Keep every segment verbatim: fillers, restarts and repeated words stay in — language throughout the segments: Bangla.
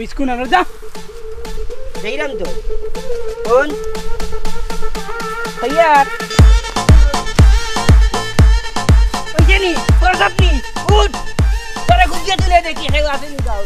বিস্কুট আনো যা যাইরাম তো কোন ভাইয়া ওই জানি তোর আপনি উঠ তোরে খুঁজে তুলে দেখি হেউ আসেনি যাও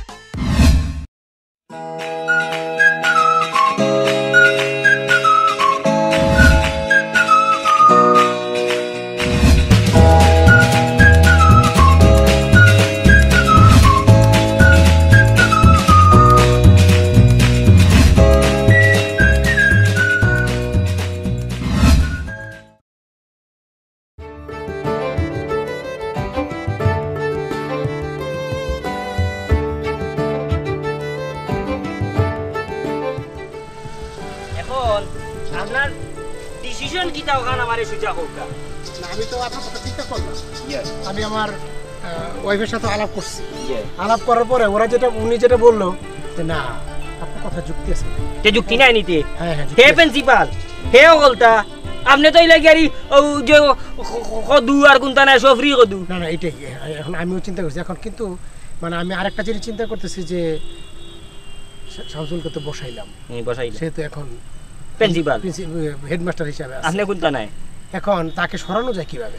আপনার ডিসিশন কি তাও গান আমারে সুজা হোক না আমি তো আপনার কথা চিন্তা করলাম আমি আমার ওয়াইফের সাথে আলাপ করছি আলাপ করার পরে ওরা যেটা উনি যেটা বললো যে না আপনার কথা যুক্তি আছে তে যুক্তি নাই নিতে হ্যাঁ হ্যাঁ হে প্রিন্সিপাল হে ওগলতা আপনি তো ইলা গাড়ি ও যে কদু আর কোনটা না সফরি কদু না না এইটাই এখন আমিও চিন্তা করছি এখন কিন্তু মানে আমি আরেকটা জিনিস চিন্তা করতেছি যে শামসুলকে তো বসাইলাম বসাইলাম সে তো এখন প্রিন্সিপাল হেডমাস্টার হিসাবে আছে আপনি কোনটা নাই এখন তাকে সরানো যায় কিভাবে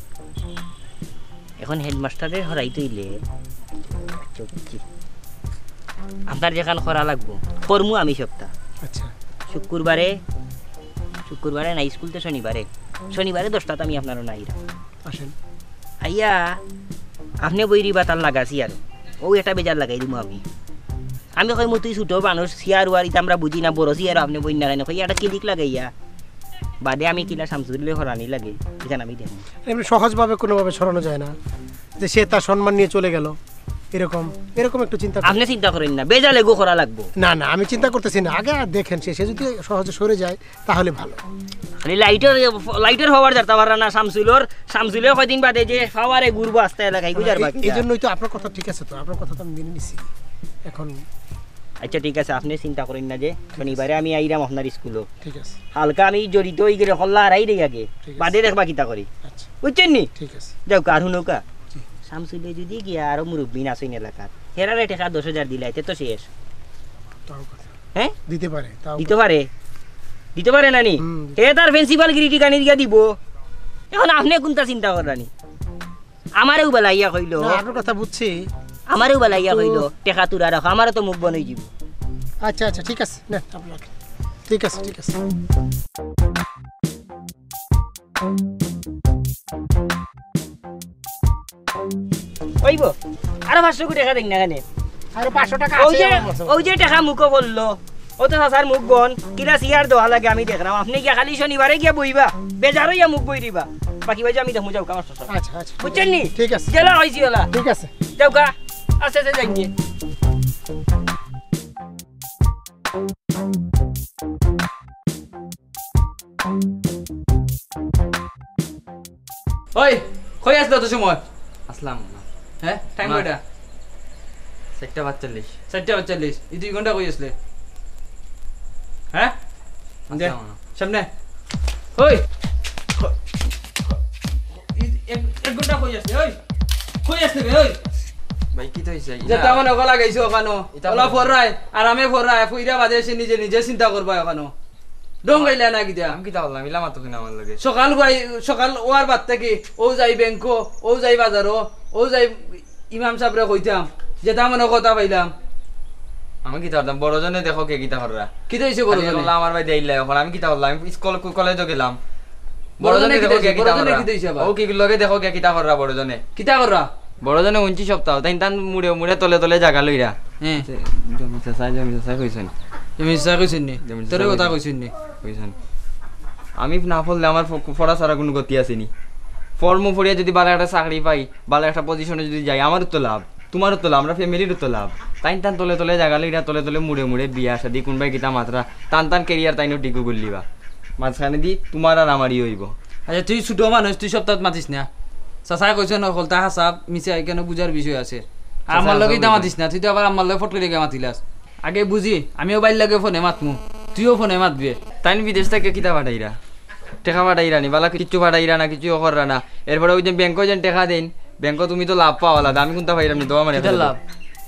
এখন হেডমাস্টারে হরাইতেইলে আপনার যেখান করা লাগবো করমু আমি সপ্তাহ আচ্ছা শুক্রবারে শুক্রবারে না স্কুল তো শনিবারে শনিবারে দশটাতে আমি আপনারও নাই আসেন আইয়া আপনি বইরি বাতাল লাগাছি আর ও এটা বেজার লাগাই দিব আমি আমি কই মতুই ছোট মানুষ সিয়ার ওয়ারিতে আমরা বুঝি না বড় সিয়ার আপনি বই না কেন কই এটা ক্লিক লাগাইয়া বাদে আমি কিলা শামসুল্লে হরানি লাগে এখানে আমি দেখি এমনি সহজভাবে কোনোভাবে সরানো যায় না যে সে তার সম্মান নিয়ে চলে গেল এরকম এরকম একটু চিন্তা আপনি চিন্তা করেন না বেজালে গো করা লাগবো না না আমি চিন্তা করতেছি না আগে দেখেন সে সে যদি সহজে সরে যায় তাহলে ভালো খালি লাইটার লাইটার হওয়ার যাতা পারা না শামসুলর শামসুলে কয়দিন বাদে যে ফাওয়ারে ঘুরবো আস্তে এলাকায় গুজার বাকি এই জন্যই তো আপনার কথা ঠিক আছে তো আপনার কথা তো আমি মেনে নিছি এখন আচ্ছা ঠিক আছে আপনি চিন্তা করেন না যে শনিবারে আমি আইরাম আপনার স্কুলে ঠিক আছে হালকা আমি জড়িত হয়ে গেলে হল্লা হারাই দেই আগে বাদে দেখবা কিতা করি আচ্ছা বুঝছেন নি ঠিক আছে যাও কার হুনকা শামসুলে যদি গিয়া আরো মুরব্বী নাচইন এলাকার হেরারে টাকা দশ হাজার দিলাইতে তো শেষ হ্যাঁ দিতে পারে তাও দিতে পারে দিতে পারে নানি হে তার প্রিন্সিপাল গিরিটি গানি দিয়া দিব এখন আপনি কোনটা চিন্তা করানি আমারেও বেলাইয়া কইল না আপনার কথা বুঝছি আমারেও বেলাইয়া কইল টাকা তুরা রাখো আমারও তো মুখ বনই যাব আচ্ছা আচ্ছা ঠিক আছে না আপনাকে ঠিক আছে ঠিক আছে ওইব আরো পাঁচশো কোটি টাকা দেন না কেন আরো পাঁচশো টাকা ওই যে আছে ওই যে টাকা মুখো বললো ও তো চাচার মুখ বন কিলা সিয়ার দোয়া লাগে আমি দেখলাম আপনি গিয়া খালি শনিবারে গিয়া বইবা বেজারও ইয়া মুখ বই দিবা বাকি বাজে আমি দেখমু যাও কামার সব আচ্ছা আচ্ছা বুঝছেন নি ঠিক আছে জেলা হইছি ওলা ঠিক আছে যাও কা আস্তে আস্তে যাই গিয়ে ওই কই আসলো তো সময় আসলাম হ্যাঁ টাইম কয়টা চারটা পাঁচচল্লিশ চারটা পাঁচচল্লিশ এই দুই ঘন্টা কই আসলে হ্যাঁ সামনে ওই এক ঘন্টা কই আসলে ওই কই আসলে ওই ভাই কি তো হইছে যেটা মনে গলা গাইছো ওখানো ওলা ফররাই আরামে ফররাই ফুইরা বাদে সে নিজে নিজে চিন্তা করবা ওখানো ডং গাইলা না কিটা আমি কি তা বললাম ইলা মাতো কিনা আমার লাগে সকাল ভাই সকাল ওয়ার বাদ থেকে ও যাই ব্যাংকো ও যাই বাজারও ও যাই ইমাম সাহেবরে কইতাম যেটা মনে কথা পাইলাম আমি কি করতাম বড়জনে দেখো কে কিতা কররা কি হইছে বড়জনে বললাম আমার ভাই দেইলা এখন আমি কিতা বললাম আমি স্কুল কলেজে গেলাম বড়জনে দেখো কে কিতা বড়জনে কররা কি হইছে ও কি লগে দেখো কে কিতা কররা বড়জনে কিতা কররা বড়জনে উনত্রিশ সপ্তাহ তাই তান মুড়ে মুড়ে তলে তলে জায়গা লইরা হ্যাঁ জমি চাষা জমি চাষা কইছেন তুমি ইচ্ছা কইছিস নি তোরে কথা কইছিস নি কইছেন আমি না পড়লে আমার পড়া ছাড়া কোনো গতি আসেনি ফর্ম ফরিয়া যদি ভালো একটা চাকরি পাই ভালো একটা পজিশনে যদি যাই আমারও তো লাভ তোমারও তো লাভ আমরা ফ্যামিলিরও তো লাভ তাই টান তলে তলে জায়গা লইরা তলে তলে মুড়ে মুড়ে বিয়া শাদি কোনবাই কিতা মাত্রা টান টান কেরিয়ার তাইনো টিকু করলিবা মাঝখানে দি তোমার আর আমারই হইব আচ্ছা তুই ছোট মানুষ তুই সপ্তাহত মাতিস না চাচাই কইছে নকল তা হাসাব মিছে কেন বুঝার বিষয় আছে আমার লগে দা মাতিস না তুই তো আবার আমার লগে ফটো লেগে মাতিলাস আগে বুঝি আমিও বাইর লাগে ফোনে মাতমু তুইও ফোনে মাতবি তাই বিদেশ থেকে কিতা পাঠাইরা টেকা পাঠাইরা নি বালা কিচ্ছু পাঠাইরা না কিছু কররা না এরপরে ওই যে ব্যাংকে যেন টেকা দেন ব্যাংক তুমি তো লাভ পাওয়ালা আমি কোনটা পাইরাম নি তোমার মানে লাভ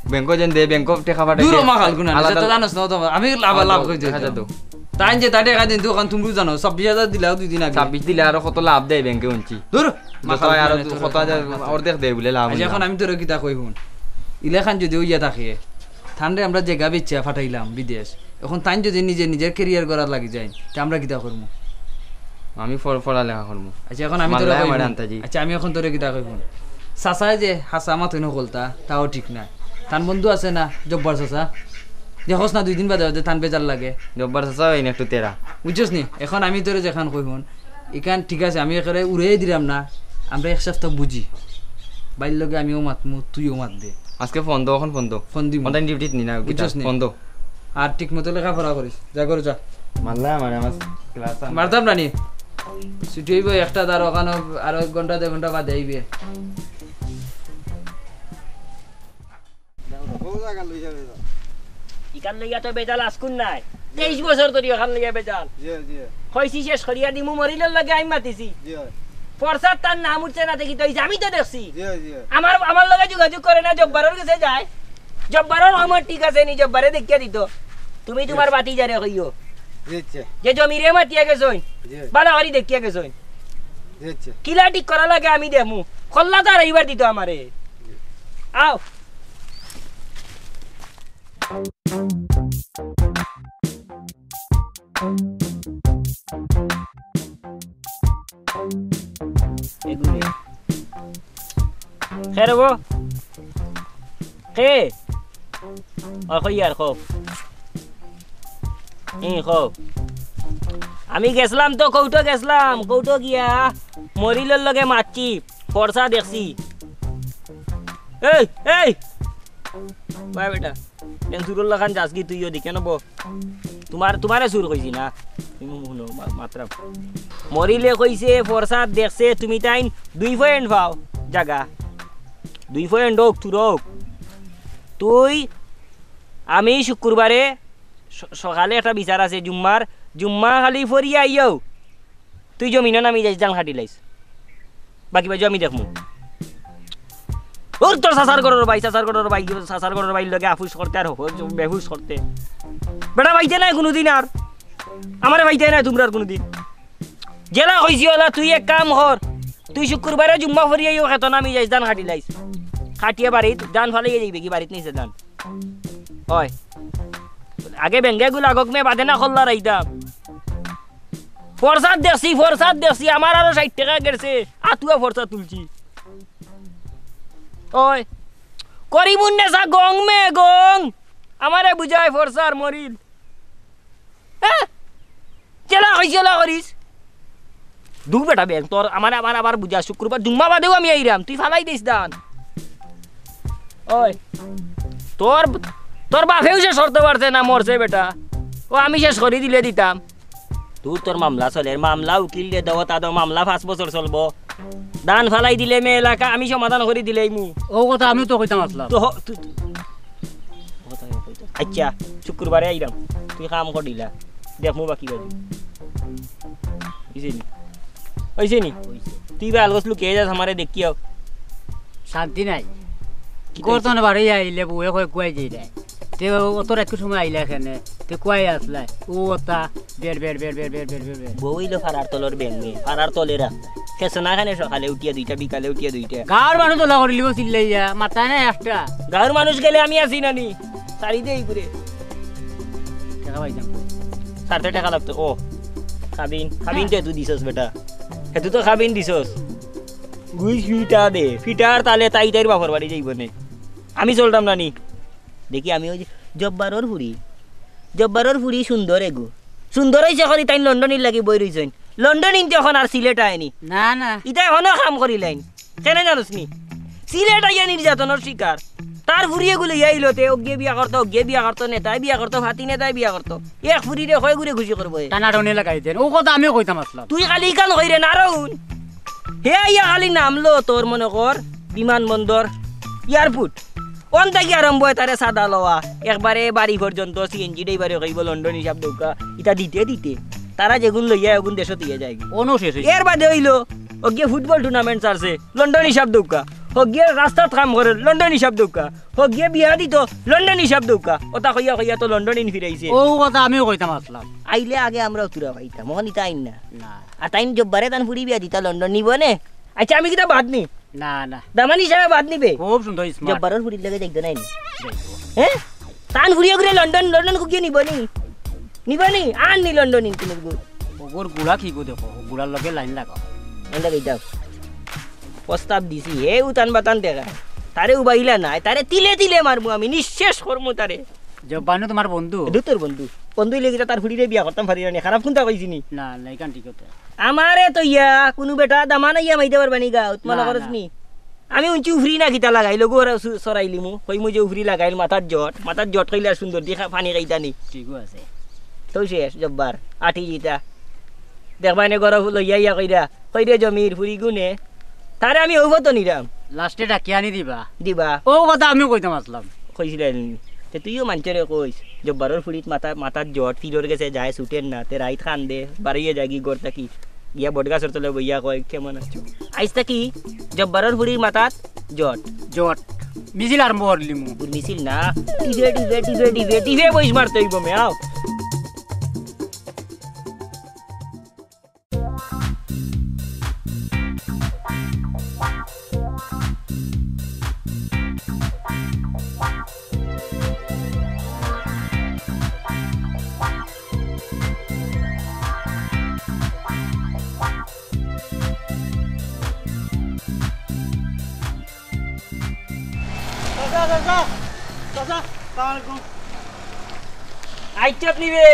ব্যাংকো যেন দে ব্যাংকো টেকা পাঠাই দূর মা খাল গুনা তো জানোস না তো আমি লাভ লাভ কই দেখা যেত তাই যে তাই টাকা দিন তো কারণ তুমি জানো ছাব্বিশ হাজার দিলাও দুই দিন আগে ছাব্বিশ দিলে আরো কত লাভ দেয় ব্যাংকে উঞ্চি দূর মাথা আর কত হাজার অর্ধেক দেয় বলে লাভ আচ্ছা এখন আমি তোর কিতা কই শুন ইলেখান যদি ইয়া থাকে ঠান্ডায় আমরা জায়গা বেচা ফাটাইলাম বিদেশ এখন তাই যদি নিজে নিজের কেরিয়ার করার লাগি যায় তা আমরা কিতা করবো আমি পড়ালেখা করবো আচ্ছা এখন আমি তোর আচ্ছা আমি এখন তোর কিতা কই শুন চাচাই যে হাসা মাথা নকলতা তাও ঠিক না তান বন্ধু আছে না জব্বার চাচা দেখোস না দুই দিন বাদে বাদে তান বেজার লাগে জব্বার চাচা এই একটু তেরা বুঝছস নি এখন আমি তোরে যেখান কই শুন এখান ঠিক আছে আমি এখানে উড়াই দিলাম না আমরা এক সপ্তাহ বুঝি বাইর লগে আমিও মাতমু তুইও মাত দে আজকে ফোন দো এখন ফোন দো ফোন দিব অনলাইন ডিউটিত নি না বুঝছস নি ফোন দো আর ঠিক মতো লেখাপড়া করিস যা করে যা মারলা মানে আমার ক্লাস মারতাম না নি ছুটি হইব একটা তার ওখানে আরো এক ঘন্টা দেড় ঘন্টা বাদে আইবে ইকান লইয়া তো বেজাল আসকুন নাই তেইশ বছর ধরে ওখান লইয়া বেজাল কইছি শেষ করিয়া দিমু মরিলের লগে আমি মাতিছি পরসাদ তার নাম উঠছে না দেখি তো আমি তো দেখছি আমার আমার লগে যোগাযোগ করে না জব্বারের কাছে যায় জব্বারের আমার ঠিক আছে নি জব্বারে দেখিয়া দিত তুমি তোমার বাতি যারে কইও যে জমিরে মাতিয়া গেছই ভালো করি দেখিয়া গেছই কিলা ঠিক করা লাগে আমি দেখমু খল্লা তার এইবার দিত আমারে আও খের গো খে আর খো ই খো আমি গেছলাম তো কৌটো গেছলাম কৌটো গিয়া মরিলের লগে মারছি ফর্সা দেখছি এই এই ভাই বেটা সুরুল্লা খান যাস কি তুইও দিকে নেব তোমার তোমারে সুর কইছি না তুমি শুনো মাত্রা মরিলে কইছে ফরসাদ দেখছে তুমি তাই দুই পয়েন্ট পাও জায়গা দুই পয়েন্ট হোক তুর হোক তুই আমি শুক্রবারে সকালে একটা বিচার আছে জুম্মার জুম্মা খালি ফরিয়া আইয়াও তুই জমিন নামি যাইস জাল খাটি লাইস বাকি বাজু আমি দেখমু ওর তোর সাসার গড়র ভাই সাসার গড়র ভাই সাসার গড়র ভাই লগে আফুস করতে আর বেহুশ করতে বেটা ভাইতে নাই কোনোদিন আর আমারে ভাইতে নাই তোমরা আর কোনোদিন জেলা কইছি ওলা তুই এক কাম কর তুই শুক্রবারে জুম্মা ফরিয়াইও খেত নামি যাইস ধান খাটি লাইস খাটিয়ে বাড়িত ধান ফালাইয়ে যাইবে কি বাড়িত নিছে ধান হয় আগে বেঙ্গে গুলো আগক মে বাদে না খল্লা রাইতাম ফরসাদ দেখছি ফরসাদ দেখছি আমার আরো ষাট টাকা গেছে আতুয়া ফরসাদ তুলছি ওই করিমুন নেশা গং মে গং আমারে বুঝায় ফরসার মরিল হ্যাঁ চেলা হইছেলা করিস দু বেটা ব্যাং তোর আমার আবার আবার বুঝা শুক্রবার জুম্মা বাদেও আমি আইরাম তুই ফালাই দিস দান ওই তোর তোর বাপেও শেষ করতে পারছে না মরছে বেটা ও আমি শেষ করে দিলে দিতাম তুই তোর মামলা চলে মামলা উকিল দিয়ে দেবো তা মামলা পাঁচ বছর চলবো দান ফালাই দিলে মে এলাকা আমি সমাধান করে দিলেই মু ও কথা আমি তো কইতাম আসলাম তো আচ্ছা শুক্রবারে আইরাম তুই কাম কর দিলা দেখমু বাকি বাজু বুঝিনি হইছে নি তুই বা আলগস লুকে যাস আমারে দেখিও শান্তি নাই করতন বাড়ি আইলে বউয়ে কয় কুয়াই যাই রে তে অত একটু সময় আইলা এখানে তে কুয়াই আসলা ও ওতা বের বের বের বের বের বের বের বউইলো ফারার তলর বেঙ্গে ফারার তলে রাস্তা খেসনা খানে সকালে উঠিয়া দুইটা বিকালে উঠিয়া দুইটা গাঁর মানুষ তোলা করে লিব চিল্লাইয়া মাথা নাই একটা গাঁর মানুষ গেলে আমি আসি নানি সারি দেই পুরে টাকা পাইতাম সাড়ে টাকা লাগতো ও খাবিন খাবিন তে তুই দিছস বেটা হেতু তো খাবিন দিছস গুই ফিটা দে ফিটার তালে তাই তাইর বাপর বাড়ি যাইব নে আমি চলতাম নানি দেখি আমি ওই জব্বারর ফুড়ি জব্বারর ফুড়ি সুন্দর এগো সুন্দর হইছে করি তাই লন্ডনের লাগি বই রইছেন লন্ডন ইনতে এখন আর সিলেট আয়নি না না ইটা এখনো কাম করিলেন কেন জানোস নি সিলেট আইয়া নির্যাতনের শিকার তার ফুরিয়ে গুলো আইলতে অজ্ঞে বিয়া করতো অজ্ঞে বিয়া করতো নেতাই বিয়া করতো ভাতি নেতাই বিয়া করতো এক ফুরিরে হয় ঘুরে খুশি করবো টানা টনে লাগাই দেন ও কথা আমিও কইতাম আসলাম তুই খালি কান কইরে না রাউন হে আইয়া খালি নামলো তোর মনে কর বিমানবন্দর এয়ারপোর্ট ওন থেকে আরম্ভ হয় তারে সাদা লওয়া একবারে বাড়ি পর্যন্ত সিএনজি ডেইবারে কইব লন্ডন হিসাব দৌকা ইটা দিতে দিতে তারা যেগুন লইয়া এগুন দেশত দিয়ে যায় ওনো শেষ এর বাদে হইলো ওকে ফুটবল টুর্নামেন্ট চারছে লন্ডন হিসাব দৌকা হোক গিয়ে রাস্তাত কাম করে লন্ডন হিসাব দৌকা হোক গিয়ে বিয়া দিত লন্ডন হিসাব দৌকা ওটা কইয়া কইয়া তো লন্ডন ইন ফিরাইছে ও কথা আমিও কইতাম আসলাম আইলে আগে আমরা উতুরা পাইতাম মোহন ইতা আইন না না আর তাইন জব্বারে তান ফুরি বিয়া দিতা লন্ডন নিব নে আচ্ছা আমি কিটা বাদ নি না না দামান হিসাবে বাদ নিবে খুব সুন্দর স্মার্ট জব্বারের ফুরির লাগে দেখতে নাই নি হ্যাঁ তান ফুরিয়া করে লন্ডন লন্ডন কো গিয়ে নিব নি নিব নি আন নি লন্ডন ইন কিনে গো ওগর গুড়া কি গো দেখো গুড়ার লগে লাইন লাগাও এন্ডা কইতাম প্রস্তাব দিছি হে উতান বাতান দেখা তারে উবাইলা নাই তারে তিলে তিলে মারমু আমি নিঃশেষ করমু তারে জব্বানু তোমার বন্ধু দুতর বন্ধু বন্ধুই লেগে তার ফুরিরে বিয়া করতাম পারি না খারাপ কোনটা কইছিনি না লাইকান ঠিক হতে আমারে তো ইয়া কোনো বেটা দামা না ইয়া মাইতে পারবানি গা উতমানা না, করছনি আমি উঞ্চি উফরি না কিতা লাগাইলো গো সরাইলি মু কই মু যে উফরি লাগাইল মাথার জট মাথার জট কইলা সুন্দর দেখা পানি খাইতানি ঠিকও আছে তো শেষ জব্বার আটি জিতা দেখবানে গর লইয়া ইয়া কইরা কইরে জমির ফুরি গুনে তারে আমি হইব তো নিরাম লাস্টে ডাকি আনি দিবা দিবা ও কথা আমিও কইতাম আসলাম কইছিলেন তে তুইও মানচরে কইস জব্বারর ফুরিত মাথা মাথার জট ফিরর গেছে যায় ছুটেন না তে রাইত খান দে বাড়িয়ে যাগি গড় তাকি গিয়া বটগাছর তলে বইয়া কয় কেমন আছো আইস তাকি জব্বারর ফুরির মাথাত জট জট মিছিল আরম্ভ করলি মু বুর মিছিল না টিভে টিভে টিভে টিভে টিভে বইস মারতে হইব মে আও আইতে আপনি বে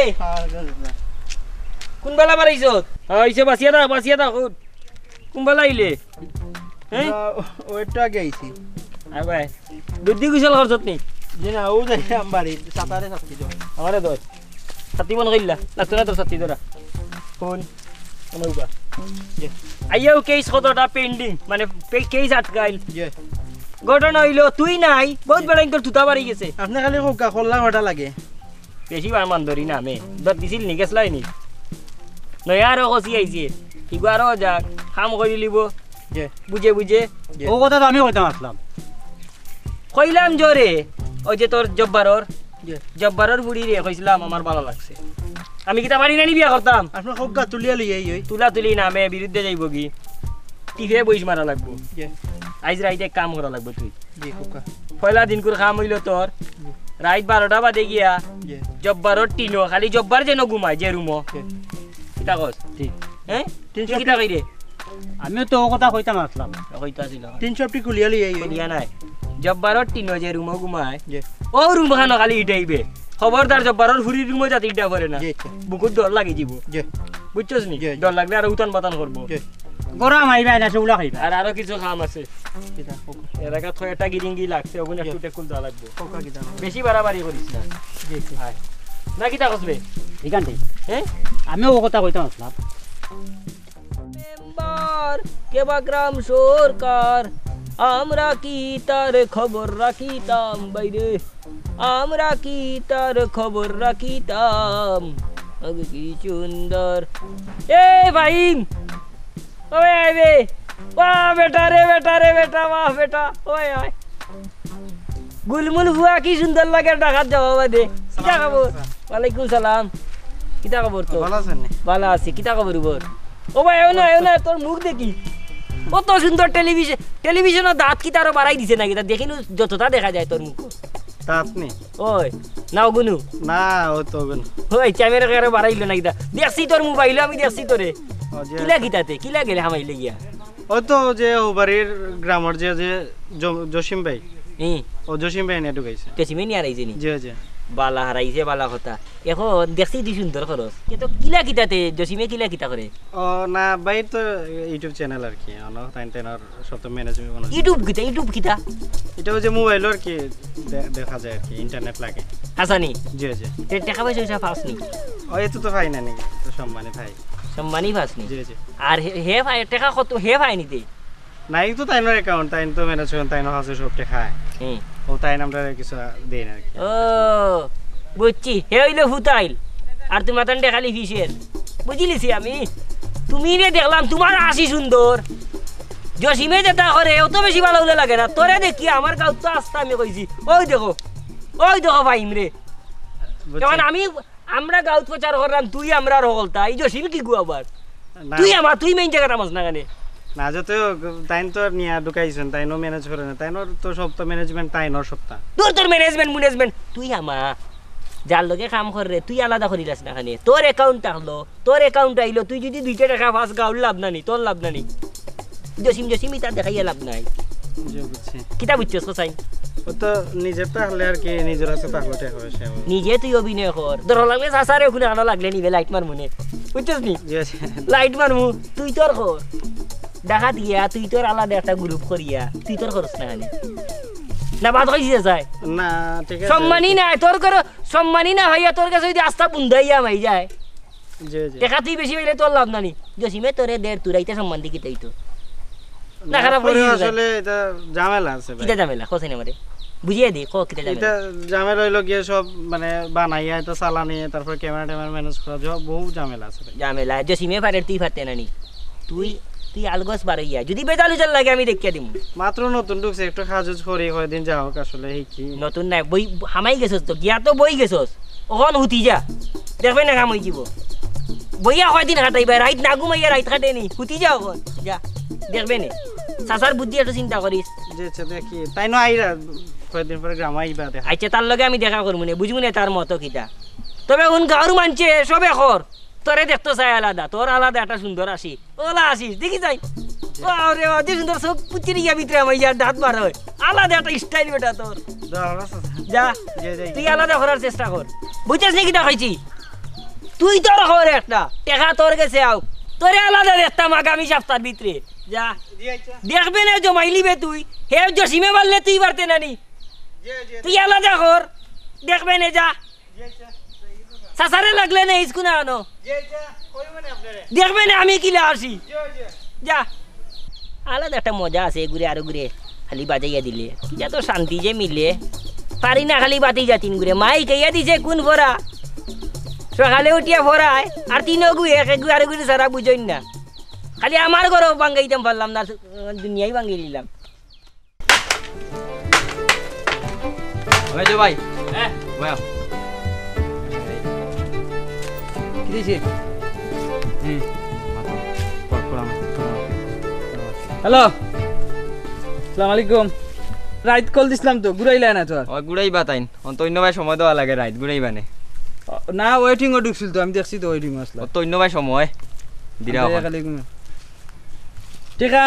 কোন বেলা বাড়াইছো আইছে বাসিয়া দা বাসিয়া দা কোন বেলা আইলে হ্যাঁ ওইটা আগে আইছি আই ভাই দুধ দি গুছল খরচত নি যে না ও যাই আমবাড়ি সাতারে সাতটি জন আমারে দর সাতি মন কইলা লাগতো না তোর সাতি ধরা কোন আমার উবা আইয়াও কেস কতটা পেন্ডিং মানে কেস আটকাইল যে ঘটনা হইলো তুই নাই বহুত বেড়াই তোর থুতা বাড়ি গেছে আপনি খালি কোকা কল্লা ঘটা লাগে বেশি বার মান ধরি না আমি দর দিছিল নি গেছলাই নি নয়া আরো কষি আইছে ইগো আরো যাক কাম করি লিব যে বুঝে বুঝে ও কথা তো আমিও কইতাম আসলাম কইলাম জোরে ওই যে তোর জব্বারর যে জব্বারর বুড়ি রে কইছিলাম আমার ভালো লাগছে আমি কিতা বাড়ি নানি বিয়া করতাম আপনি কোকা তুলিয়া লই আই ওই তুলা তুলি নামে বিরুদ্ধে যাইব কি টিভে বইস মারা লাগবো যে আইজ রাইতে কাম করা লাগবো তুই যে কোকা পয়লা দিন করে কাম হইল তোর রাইত বারোটা বাদে গিয়া যে জব্বারর টিনো খালি জব্বার যেন ঘুমায় যে রুমো যে কিতা কস ঠিক হ্যাঁ তুই তিনশো কিতা কই রে আমিও তো ও কথা কইতাম আসলাম কইতা ছিল তিনশো আপনি কুলিয়া লই আই ওই দিয়া নাই জব্বারর টিনো যে রুমো ঘুমায় যে ও রুম খানো খালি ইটাইবে খবরদার জব্বারর ফুরি রুমো যাতে ইটা করে না যে বুকুর ডর লাগি যাব যে বুঝছস নি জি। ডর লাগলে আর উতান পাতান করবো যে গরম আইবা না সেগুলা খাইবা আর আরো কিছু কাম আছে কিতা কোকা এর আগে তো একটা গিরিঙ্গি লাগছে ওগুলো একটু টেকুল দেওয়া লাগবে কোকা কিতা বেশি বাড়াবাড়ি করিস না যে আয়। না কিতা কসবে ঠিকান ঠিক হ্যাঁ আমিও ও কথা কইতাম আসলাম মেম্বার কেবাগ্রাম সরকার আমরা কি তার খবর রাখিতাম বাইরে আমরা কি তার খবর রাখিতাম আগে কি সুন্দর এ ভাইম ওই আইবে বাহ বেটা রে বেটা রে বেটা বাহ বেটা ওই আয় গুলমুল হুয়া কি সুন্দর লাগে ঢাকার যাওয়া দে কিতা খবর ওয়ালাইকুম সালাম কিতা খবর তো ভালো আছেন নি ভালো আছি কিতা খবর বর ও ভাই এও না এও না তোর মুখ দেখি কত সুন্দর টেলিভিশন টেলিভিশনের দাঁত কি তারও বাড়াই দিছে নাকি তা দেখিনু যতটা দেখা যায় তোর মুখ তা আপনি ওই নাও গুনু না ও তো গুন ওই ক্যামেরা কারো বাড়াইলো নাকি তা দেখছি তোর মোবাইলে আমি দেখছি তোরে ও যে কিলা কিতাতে কিলা গেলে হামাইলে গিয়া ও তো যে ওবাড়ির গ্রামের যে যে জ- জসিম ভাই হুম ও জসিম ভাই নিয়ে ঢুকাইছে তেসিমে নিয়ে আরাইছে নি যে যে বালা হারাইছে বালা কথা এখন দেখছি তুই সুন্দর খরচ কিন্তু কিলা কিতাতে জসিমে কিলা কিতা করে ও না ভাই তো ইউটিউব চ্যানেল আর কি অন টাইম টেনার সব তো ম্যানেজমেন্ট বানায় ইউটিউব কিতা ইউটিউব কিতা এটা হচ্ছে মোবাইল আর কি দে- দেখা যায় আর কি ইন্টারনেট লাগে হাসানি জি জি টাকা পয়সা পয়সা পাসনি ও এত তো ভাই না নাকি তো সম্মানে ভাই সম্মানই পাসনি জি জি আর হে- হে ভাই টাকা কত হে ভাই নিতে নাই তো তাইনোর অ্যাকাউন্ট তাইন তো ম্যানেজমেন্ট তাইনো আছে সব খায় হুম ও তাইন আমরা কিছু দেই না আর কি ও বুঝছি হে হইলে হুতাইল আর তোমার তান্ডে খালি ফিসের বুঝিলিছি আমি তুমি রে দেখলাম তোমার হাসি সুন্দর জসিমে যেটা করে অত বেশি ভালো হলে লাগে না তোরে দেখি আমার গাঁত তো আসতে আমি কইছি ওই দেখো ওই দেখো ভাইম রে যখন আমি আমরা গাঁত প্রচার করলাম তুই আমরা রহলতা এই জসিম কি গু আবার তুই আমার তুই মেইন জায়গাটা মাস না গানে না যতও তাইন তো নিয়ে ঢুকাইছেন তাইনও ম্যানেজ করে না তাইনর তো সব তো ম্যানেজমেন্ট তাইনর সপ্তাহ তোর তোর ম্যানেজমেন্ট ম্যানেজমেন্ট তুই আমা যার লগে কাম কর রে তুই আলাদা করিলাস না খানে তোর অ্যাকাউন্ট থাকলো তোর অ্যাকাউন্ট আইলো তুই যদি দুইটা টাকা ফাঁস গাউল লাভ নানি তোর লাভ নানি জসিম জসিম তার দেখাইয়া লাভ নাই যে বুঝছি কিতা বুঝছস কোসাই ও তো নিজের তাহলে আর কি নিজের আছে তাহলে ঠিক হবে সে নিজে তুই অভিনয় কর ধর লাগলে সাসারে ওখানে আনা লাগলে নিবে লাইট মার মনে বুঝছস নি জি লাইট মারমু তুই তোর কর দেখা দিয়া তুই তোর আলাদা একটা গ্রুপ করিয়া তুই তোর খরচ না খানে না বাদ হইছে যায় না ঠিক আছে সম্মানী না তোর করে সম্মানী না হইয়া তোর কাছে যদি আস্থা বুন্দাইয়া মাই যায় জি জি দেখা তুই বেশি পাইলে তোর লাভ নানি জসিমে তোরে দের তুরাইতে সম্মান দি কিতাই তো না খারাপ পরে হইছে আসলে এটা ঝামেলা আছে ভাই কিতা ঝামেলা কোসে না মারে বুঝিয়ে দি কো কিতা এটা ঝামেলা ঝামেলা হইলো গিয়ে সব মানে বানাইয়া এটা চালানি তারপর ক্যামেরা ট্যামেরা ম্যানেজ করা সব বহু ঝামেলা আছে ভাই ঝামেলা জসিমে পারে তুই পারতে নানি তুই তুই আলগস বারইয়া যদি বেজাল উজাল লাগে আমি দেখিয়া দিমু মাত্র নতুন ঢুকছে একটু কাজ করি কয়দিন যা হোক আসলে এই কি নতুন নাই বই হামাই গেছস তো গিয়া তো বই গেছস ওখন হুতি যা দেখবে না কাম হই যাব বইয়া কয়দিন কাটাইবা রাইত না ঘুমাইয়া রাইত কাটে নি হুতি যা ওখন যা দেখবে না সাসার বুদ্ধি একটু চিন্তা করিস যে আচ্ছা দেখি তাই না আইরা কয়দিন পরে গ্রাম আইবা দেখা আচ্ছা তার লগে আমি দেখা করবো না বুঝবো না তার মতো কিটা তবে উন গাঁর মানছে সবে কর তোরে দেখতো চাই আলাদা তোর আলাদা একটা সুন্দর আসি ওলা আসিস দেখি যাই আরে অতি সুন্দর সব পুচিরি গিয়া ভিতরে আমার ইয়ার দাঁত বার হয় আলাদা একটা স্টাইল বেটা তোর যা তুই আলাদা করার চেষ্টা কর বুঝছিস নাকি না খাইছি তুই তোর কর একটা টেকা তোর গেছে আও তোরে আলাদা দেখতাম আগামী সপ্তাহের ভিতরে যা দেখবে না জমাইলিবে তুই হে জসিমে বললে তুই পারতে নানি তুই আলাদা কর দেখবে না যা সাসারে লাগলে না স্কুলে আনো দেখবে না আমি কিলা আসি যা আলাদা একটা মজা আছে ঘুরে আরো ঘুরে খালি বাজাইয়া দিলে যা তো শান্তি যে মিলে পারি না খালি বাতি যাতিন ঘুরে মাই খাইয়া দিছে কোন ভরা সকালে উঠিয়া ভরায় আর তিনও গুয়ে এক এক আরো ঘুরে সারা বুঝইন না খালি আমার ঘরও বাঙ্গাইতাম পারলাম না দুনিয়াই বাঙ্গিয়ে নিলাম হয়েছে ভাই হ্যাঁ ভাই কি দিছি হুম হ্যালো আসসালামু আলাইকুম রাইত কল দিছিলাম তো ঘুরাইলা না তোর ওই গুড়াই বাতাইন অন্ত অন্য ভাই সময় দেওয়া লাগে রাইত গুড়াই বানে না ওয়েটিং ও ঢুকছিল তো আমি দেখছি তো ওয়েটিং আসলো অত অন্য ভাই সময় দিরা টেকা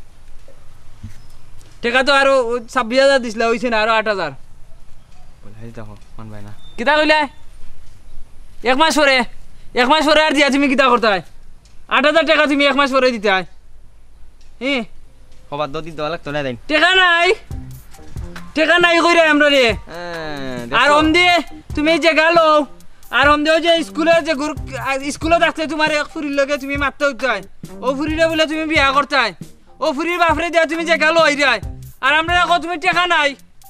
টেকা তো আরো ছাব্বিশ হাজার দিছিলা হয়েছে না আরো আট হাজার বলাই দেখো মান ভাই না কিতা কইলা এক মাস পরে এক মাস পরে আর দিয়া তুমি কিতা করতে হয় আট হাজার টাকা তুমি এক মাস পরে দিতে হয় হ্যাঁ খবর দদি দেওয়া লাগতো না দেন টেকা নাই টেকা নাই কইরা আমরা রে আর ওম দিয়ে তুমি যে গেল আর ওম দিয়ে যে স্কুলে যে স্কুলে থাকতে তোমার এক ফুরির লগে তুমি মারতে হইতে হয় ও ফুরিরে বলে তুমি বিয়া করতে হয় ও ফুরির বাপরে দিয়া তুমি যে গেল ওই রায় আর আমরা এখন তুমি টেকা নাই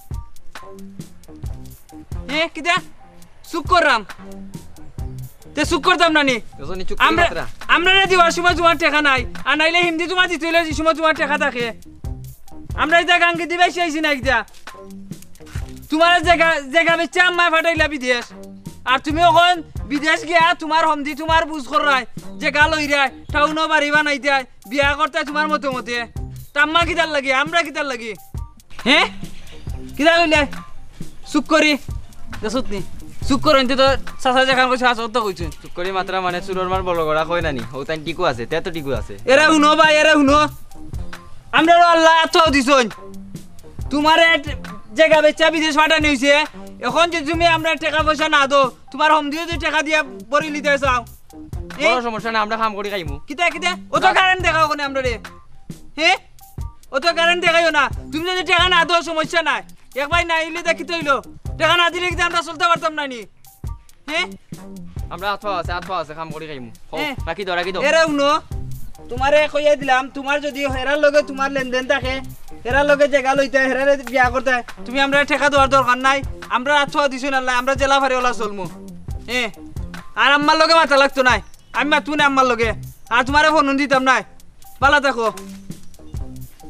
হ্যাঁ কিতা চুপ করলাম তে চুপ করতাম না নি আমরা আমরা দিওয়ার সময় তোমার টেকা নাই আর নাইলে হিন্দি তোমার দিতে হইলে যে সময় তোমার টেকা থাকে আমরা এটা গাঙ্গে দিবাই চাইছি না এটা তোমার জায়গা জায়গা বেচে আম্মা ফাটাইলা বিদেশ আর তুমি ওখান বিদেশ গিয়া তোমার হমদি তোমার বুঝ করাই যে গাল হইরাই টাউনও বাড়ি বানাই দেয় বিয়া করতে তোমার মতো মতে তাম্মা কিতার লাগি আমরা কিতার লাগি হ্যাঁ কিতা কইলে চুপ করি দেখুত নি চুপ করো এনতে তো চাচা যেখান কইছে আসো তো কইছে চুপ করি মাত্রা মানে চুরর মার বড় গড়া কই নানি ও তাই টিকু আছে তে তো টিকু আছে এরা শুনো ভাই এরা শুনো আমরা আল্লাহ এত দিছন তোমার জায়গা বেচা বিদেশ পাঠানো হয়েছে এখন যদি তুমি আমরা টাকা পয়সা না দো তোমার হোম দিয়ে যদি টাকা দিয়া পরি নিতে চাও বড় সমস্যা না আমরা কাম করি খাইমু কিতা কিতা ও তো কারেন্ট দেখাও কোনে আমরা রে হ্যাঁ ও তো কারেন্ট দেখাইও না তুমি যদি টাকা না দো সমস্যা নাই একবার না ইলে দেখিতে হইলো টাকা না দিলে কিন্তু আমরা চলতে পারতাম না নি হ্যাঁ আমরা আত্মা আছে আত্মা আছে কাম করি খাইমু রাখি দাও রাখি দাও এরা শুনো তোমারে কইয়া দিলাম তোমার যদি হেরার লগে তোমার লেনদেন থাকে হেরার লগে জায়গা লইতে হেরারে বিয়া করতে তুমি আমরা টাকা দেওয়ার দরকার নাই আমরা আচ্ছা দিছো না আমরা জেলা ফারি ওলা চলমু হ্যাঁ আর আম্মার লগে মাথা লাগতো নাই আমি মাতু না আম্মার লগে আর তোমারে ফোন দিতাম নাই ভালো থাকো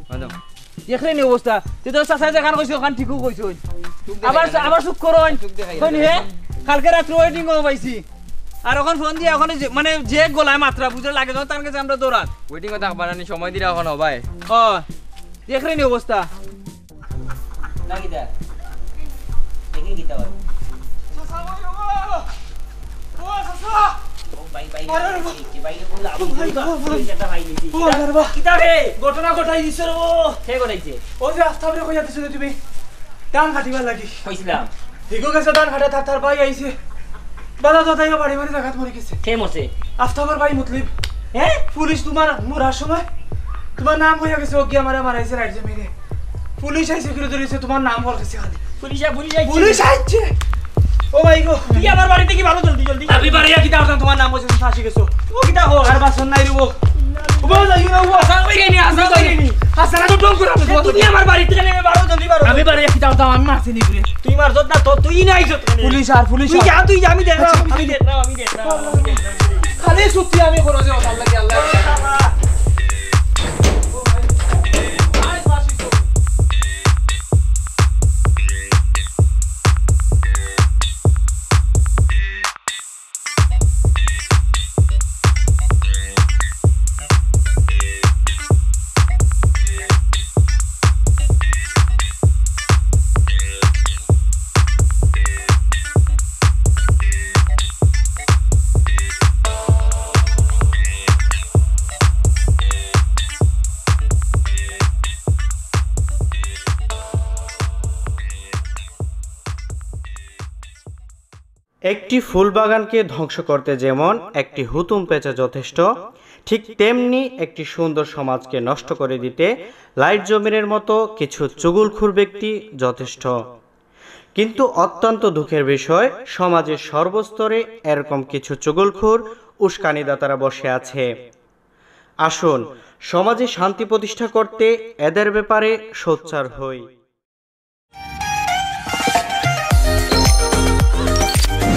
দেখলে নি অবস্থা তুই তো চাচা যেখান কইছো ওখান ঠিকও কইছো আবার আবার চুপ করো কোন হে কালকে রাত্রে ওয়েটিং ও পাইছি আর এখন ফোন দিয়ে এখন মানে যে গলায় মাত্রা বুঝে লাগে যখন তার কাছে আমরা দৌড়াত ওয়েটিং কথা বাড়ানি সময় দিলে এখন হবাই ও দেখলে নি অবস্থা লাগি দা দেখি কি তা ঘটনা ঘটাই দিছে রে কে করাইছে ও যে আস্তাবরে কইয়া দিছো তুমি টান কাটিবার লাগি কইছিলাম ঠিকও গেছে টান কাটে তার তার ভাই আইছে বাধা দাদাইও বাড়ি বাড়ি জায়গা মরে গেছে কে মরছে আফতাবের ভাই মুতলিব হ্যাঁ পুলিশ তোমার মরার সময় তোমার নাম হইয়া গেছে ওকে আমার মারাইছে রাইট মেরে পুলিশ আইছে করে ধরেছে তোমার নাম বল গেছে খালি পুলিশ আ পুলিশ আইছে পুলিশ আইছে ও মাই গো তুই আমার বাড়িতে কি ভালো জলদি জলদি আমি বাড়ি কি দাও তোমার নাম বলছে ফাঁসি গেছো ও কিটা হো আর বাসন নাই রুবো ও যাই না ও হাসান কই গেনি হাসান কই গেনি হাসানা তো ডং করে তুই আমার বাড়িতে গেলে ভালো জলদি বারো আমি বাড়ি কি দাও আমি মারছি নি ঘুরে তুই মার জত না তো তুই না আইছত পুলিশ আর পুলিশ তুই যা তুই যা আমি দেখ আমি দেখ আমি দেখ আমি দেখ খালি সত্যি আমি করো যে আল্লাহ কি আল্লাহ একটি ফুল বাগানকে ধ্বংস করতে যেমন একটি হুতুম পেঁচা যথেষ্ট, ঠিক তেমনি একটি সুন্দর সমাজকে নষ্ট করে দিতে লাইট জমিনের মতো কিছু চুগলখোর ব্যক্তি যথেষ্ট। কিন্তু অত্যন্ত দুঃখের বিষয়, সমাজের সর্বস্তরে এরকম কিছু চুগলখোর উস্কানিদাতারা বসে আছে। আসুন সমাজে শান্তি প্রতিষ্ঠা করতে এদের ব্যাপারে সোচ্চার হই।